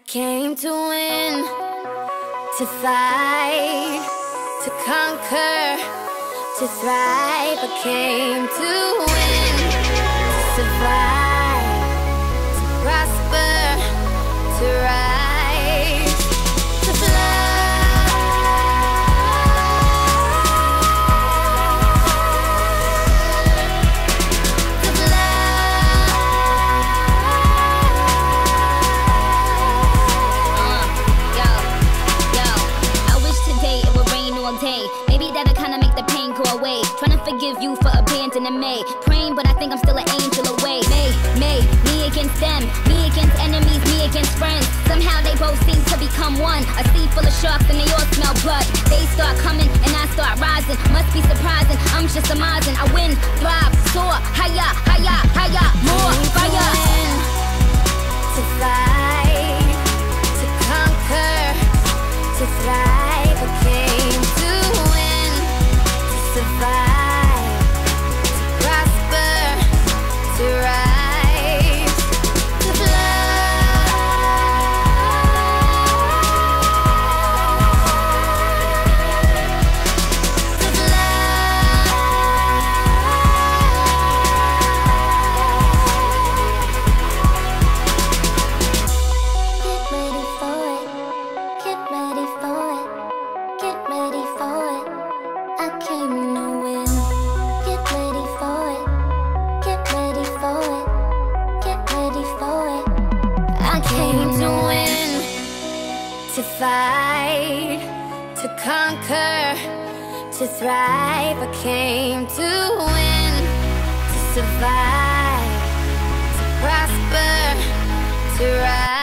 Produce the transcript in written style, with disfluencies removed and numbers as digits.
came to win, to fight, to conquer, to thrive. I came to win, to survive, to prosper, to rise, to fly. Maybe that'll kinda make the pain go away. Trying to forgive you for abandoning me. Praying, but I think I'm still an angel away. Me against them, me against enemies, me against friends. Somehow they both seem to become one. A sea full of sharks and they all smell blood. They start coming and I start rising. Must be surprising, I'm just amazing. I win, thrive, soar, higher, higher, higher, more fire. To fight, to conquer, to thrive. I came to win, to survive, to prosper, to rise, to fly. To fight, to conquer, to thrive. I came to win, to survive, to prosper, to rise.